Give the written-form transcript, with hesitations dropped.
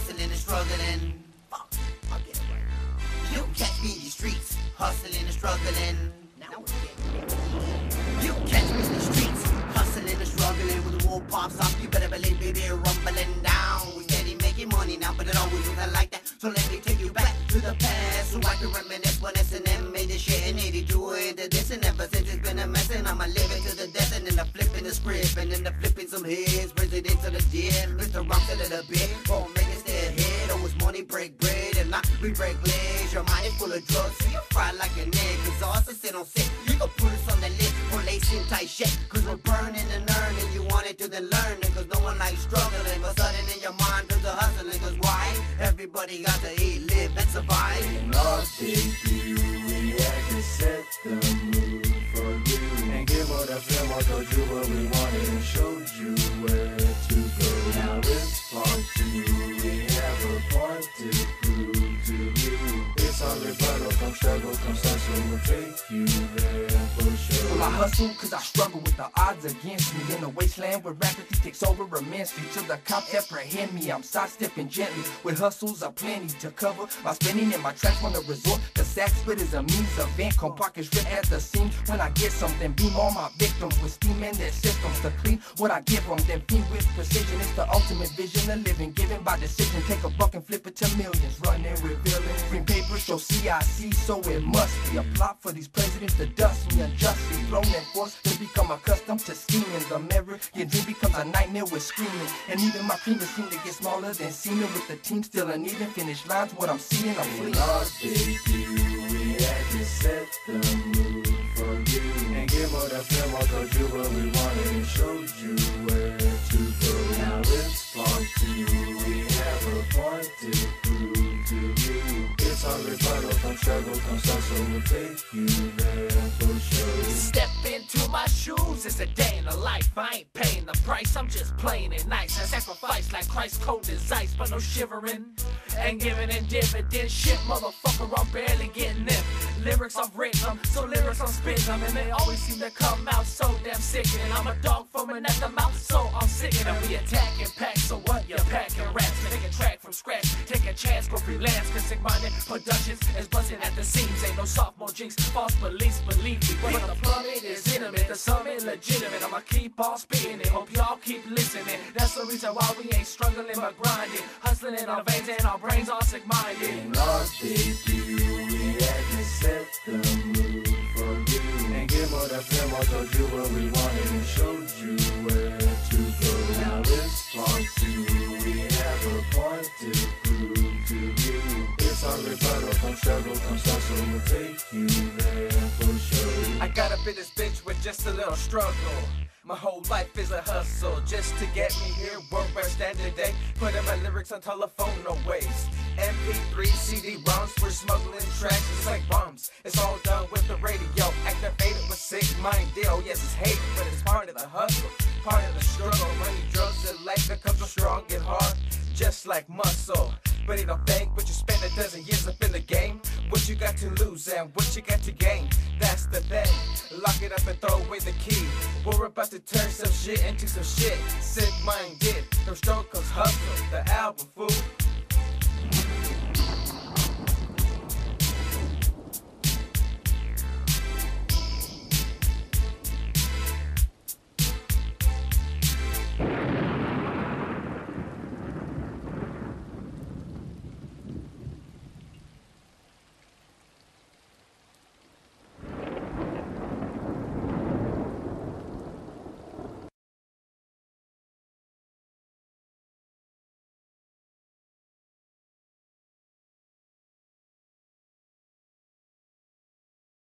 hustling and struggling. Fuck, I'll get it right. You catch me in the streets, hustling and struggling. You catch me in the streets, hustling and struggling. When the war pops up, you better believe baby rumbling down. We steady making money now, but it always wasn't like that. So let me take you back to the past, so I can reminisce when S&M made this shit in 82 into this. And ever since it's been a mess, and I'ma live it to the death. And then the flipping the script, and then the flipping some heads. Presidents of the dead, Mr. Rump to the bit. Won't make it stay ahead, always money break bread. And not we break legs, your mind is full of drugs, so you fry like a nigga. Cause also sit on sick, you can put us on the list for lacing tight shit. Cause we're burning and earning, you want it to then learn it. Cause no one likes struggling, but sudden in your mind cause the hustling. Cause why? Everybody got to eat, live, and survive. In our debut, we had to set the mood for you. And give all the film, I told you what we wanted and showed you where to go. Now it's part 2, we have a part to prove to you. It's our rebuttal, come struggle, come hustle, we'll take you there for sure. Well, I hustle cause I struggle with the odds against me. In a wasteland where rapidly takes over immensely. Till the cops apprehend me, I'm sidestepping gently. With hustles aplenty to cover my spending in my tracks when the resort. The sack split is a means of income. Pockets rip at the seams when I get something. Beam on my victims with steam in their systems to clean what I give them. Then beam with precision, it's the ultimate vision of living. Given by decision, take a buck and flip it to millions. Running with villains, green paper show CIC, so it must be a plot for these presidents to dust me unjustly. Thrown and forced to become accustomed to scheming. The mirror, your dream becomes a nightmare with screaming. And even my creamers seem to get smaller than seeming. With the team still uneven, finish lines, what I'm seeing, I'm fleeing. Our debut, we had to set the mood for you. And give all the film, I told you what we wanted and showed you where to go. Now it's part 2, we have a part to prove to you. It's our rebuttal, come struggle, come hustle, we'll take you there for sure. Step into my shoes, it's a day in the life. I ain't paying the price, I'm just playing it nice. I sacrifice like Christ cold as ice, but no shivering. And giving in dividend shit, motherfucker, I'm barely getting in. Lyrics I've written them, so lyrics I'm spitting them. And they always seem to come out so damn sick. And I'm a dog foaming at the mouth, so I'm sick. And we attacking packs, so what? You're packing rats. Make a track from scratch, take a chance, go freelance. Cause sick-minded productions is busting at the seams. Ain't no sophomore jinx, false beliefs, believe me. But the plummet is intimate, the summit legitimate. I'ma keep on spitting it, hope y'all keep listening. That's the reason why we ain't struggling but grinding. Hustling in our veins and our brains are sick-minded. In our debut, we had to set the mood for you. And give all the film, I told you what we wanted and showed you where to go. Now it's part 2, we have a part to prove to you. It's our rebuttal, come struggle, come hustle, we'll take you there for sure. I got up in this bitch with just a little struggle. My whole life is a hustle just to get me here. Work where I stand today, putting my lyrics on telephone, no waste. MP3, CD-ROMs, we're smuggling tracks, it's like bombs. It's all done with the radio, activated with sick-minded. Oh yes, it's hate, but it's part of the hustle, part of the struggle. Money, drugs, and life becomes so strong and hard, just like muscle. But it don't think, but you spend a dozen years up in the game. What you got to lose and what you got to gain, that's the thing. Lock it up and throw away the key. We're about to turn some shit into some shit. Sick-minded, from stroke comes hustle, the album, fool.